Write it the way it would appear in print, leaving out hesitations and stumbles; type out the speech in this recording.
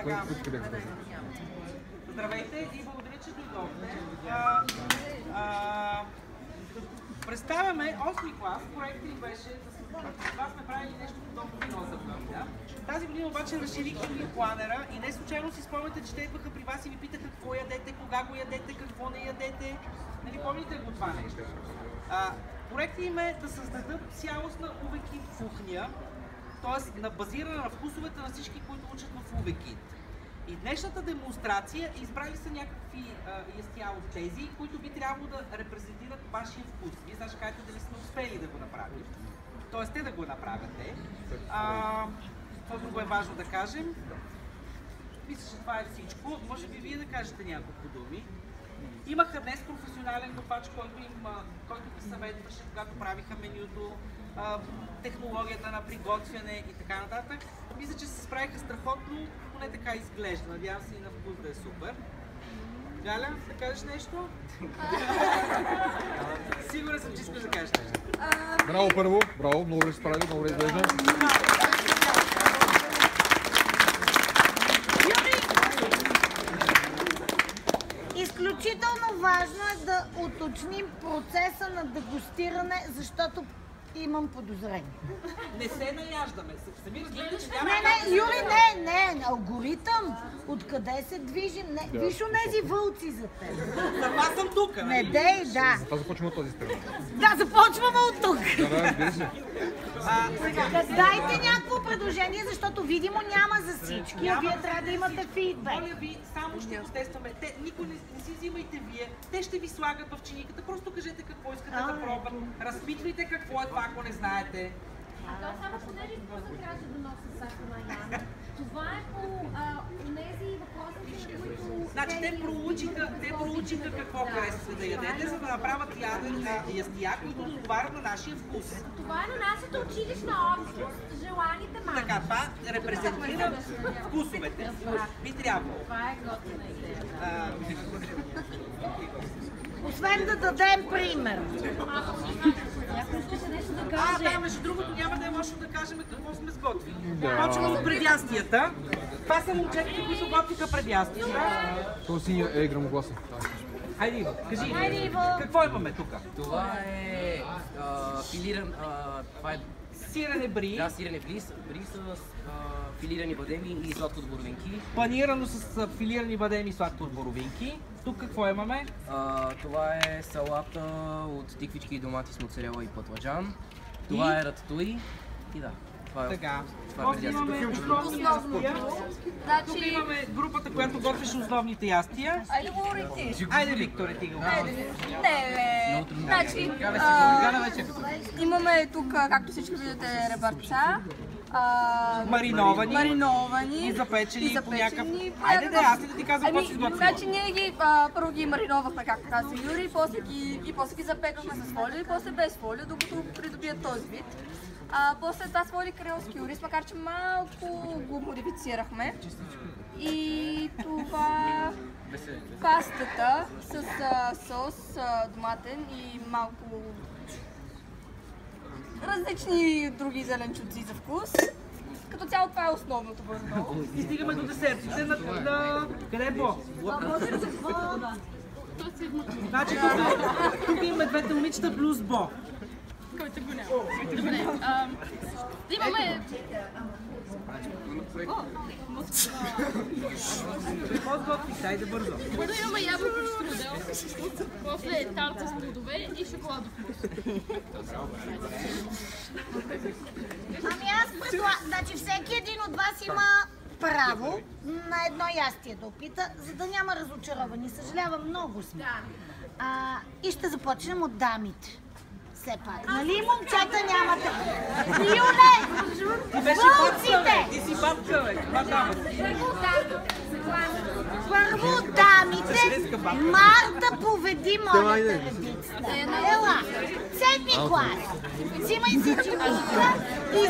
Здравейте и благодаря, че дойдохте. Представяме 8-ми клас. Проектът ни беше да това сме правили нещо подобно миналата година. Тази година обаче разширихме планера и не случайно си спомняте, че те идваха при вас и ви питаха какво ядете, кога го ядете, какво не ядете. Нали помните го това нещо? Проектът им е да създадат цялостна УВКИТ кухня, т.е. базирана на вкусовете на всички, които учат в УВКИТ. И днешната демонстрация избрали са някакви ястия от тези, които би трябвало да репрезентират вашия вкус. Вие сега ще кажете дали сме успели да го направим. Тоест те да го направите. Това друго е важно да кажем. Мисля, че това е всичко. Може би вие да кажете няколко думи. Имаха днес професионален готвач, който ги съветваше, когато правиха менюто, технологията на приготвяне и така нататък. Мисля, че се справиха страхотно, поне така изглежда. Надявам се и на вкус да е супер. Галя, да кажеш нещо? Сигурен съм, че искаш да кажеш нещо. Браво първо, браво, много добре се справили, много добре изглежда. Изключително важно е да уточним процеса на дегустиране, защото имам подозрение. Не се наяждаме. Сами разбирате, че няма... Не, Юри, не, алгоритъм. Откъде се движим? Виж онези вълци за теб. Сама съм тук. Не дей, да. Затова започваме от този страна. Да, започваме от тук. Да, разбира се. Дайте някакво предложение, защото видимо няма за всички, а вие трябва да имате фидбек. Моля ви, само ще го тестваме. Никой не си взимайте вие. Те ще ви слагат в чиниката. Просто кажете какво искате да пробват. Разпитвайте какво е това, ако не знаете. Само понеже просто трябваше да нося сака на Яна. Това е по тези въпроси, които... Значи те проучиха какво харесвате да ядете, за да направят ястия, които отговарят на нашия вкус. Това е на нашата училищна общност, желаните малки. Така, това репрезентира вкусовете. Би трябвало. Това е готина идея. Освен да дадем пример. Някой искаше нещо да каже. Да, между другото няма да е лошо да кажем какво сме сготвили. Почваме от предястията. Това са момчетите, които готвиха предястията. Това си е грамогласен. Хайде, Иво, кажи. Какво имаме тук? Това е филиран... Сирене бри. Да, сирене бри с филирани бадеми и сладко от боровинки. Панирано с филирани бадеми и сладко от боровинки. Тук какво имаме? Това е салата от тиквички и домати с моцарела и пътладжан. Това е рататуи. И да, това е така. После имаме основни ястия. Тук имаме групата, която готвеше основните ястия. Айде говори ти. Айде, Викторе, ти го говори. Не, значи, имаме тук, както всички виждате, ребърца. Мариновани и запечени по някакъв... Айде да, аз да ти казвам какво си сготвила. Значи ние ги първо ги мариновахме, както каза Юри, после ги запекахме с фолия и после без фолия, докато придобият този вид. После това свали карелски ориз, макар че малко го модифицирахме. И това пастата с сос доматен и малко различни други зеленчуци за вкус. Като цяло това е основното бързо. И стигаме до десертите на... Къде е Бо? Значи тук имаме двете момичета плюс Бо. Който го няма. Добре. Имаме... Какво сготвихте? Айде бързо. Първо имаме ябълков штрудел, после тарта с плодове и шоколадов мус. Ами аз предлагам, значи всеки един от вас има право на едно ястие да опита, за да няма разочаровани. Съжалявам, много сме. И ще започнем от дамите. Все пак. Нали, момчета, нямате? Юле! Вълците! Ти си бабка, бе! Това дамата. Първо дамите. Марта, поведи моята редицата. Ела! 7-ми клас. Взимай си чиника и